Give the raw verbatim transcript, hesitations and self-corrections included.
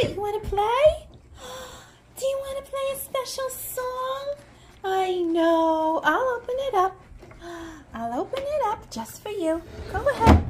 You want to play? Do you want to play a special song? I know. I'll open it up. I'll open it up just for you. Go ahead.